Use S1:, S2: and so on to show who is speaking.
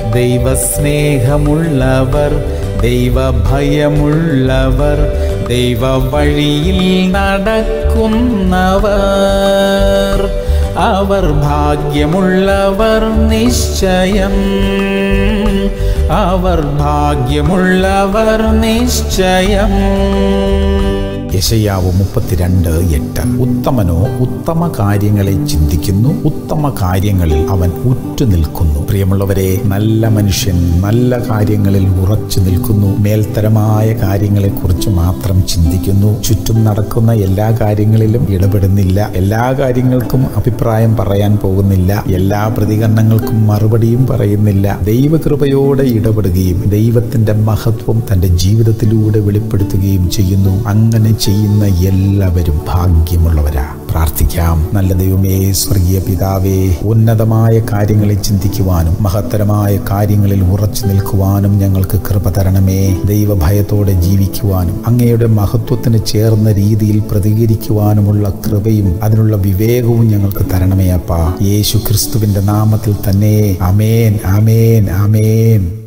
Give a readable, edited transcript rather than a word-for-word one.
S1: ദൈവസ്നേഹമുള്ളവർ, ദൈവഭയമുള്ളവർ, ദൈവ വഴിയിൽ നടക്കുന്നവർ, അവർ ഭാഗ്യമുള്ളവർ നിശ്ചയം, അവർ ഭാഗ്യമുള്ളവർ നിശ്ചയം. യെശയ്യാവ് 32:8. ഉത്തമനോ ഉത്തമ കാര്യങ്ങളെ ചിന്തിക്കുന്നു, ഉത്തമ കാര്യങ്ങളിൽ അവൻ ഉറ്റുനിൽക്കുന്നു. പ്രിയമുള്ളവരെ, നല്ല മനുഷ്യൻ നല്ല കാര്യങ്ങളിൽ ഉറച്ചു നിൽക്കുന്നു. മേൽത്തരമായ കാര്യങ്ങളെക്കുറിച്ച് മാത്രം ചിന്തിക്കുന്നു. ചുറ്റും നടക്കുന്ന എല്ലാ കാര്യങ്ങളിലും ഇടപെടുന്നില്ല. എല്ലാ കാര്യങ്ങൾക്കും അഭിപ്രായം പറയാൻ പോകുന്നില്ല. എല്ലാ പ്രതികരണങ്ങൾക്കും മറുപടിയും പറയുന്നില്ല. ദൈവകൃപയോടെ ഇടപെടുകയും ദൈവത്തിന്റെ മഹത്വം തന്റെ ജീവിതത്തിലൂടെ വെളിപ്പെടുത്തുകയും ചെയ്യുന്നു. അങ്ങനെ ചെയ്യുന്ന എല്ലാവരും ഭാഗ്യമുള്ളവരാ. പ്രാർത്ഥിക്കാം. നല്ല ദൈവമേ, സ്വർഗീയ പിതാവേ, ഉന്നതമായ കാര്യങ്ങളെ ചിന്തിക്കുവാനും മഹത്തരമായ കാര്യങ്ങളിൽ ഉറച്ചു നിൽക്കുവാനും ഞങ്ങൾക്ക് കൃപ തരണമേ. ദൈവഭയത്തോടെ ജീവിക്കുവാനും അങ്ങയുടെ മഹത്വത്തിന് ചേർന്ന രീതിയിൽ പ്രതികരിക്കുവാനുമുള്ള കൃപയും അതിനുള്ള വിവേകവും ഞങ്ങൾക്ക് തരണമേ അപ്പാ. യേശു ക്രിസ്തുവിന്റെ നാമത്തിൽ തന്നെ. ആമേൻ, ആമേൻ, ആമേൻ.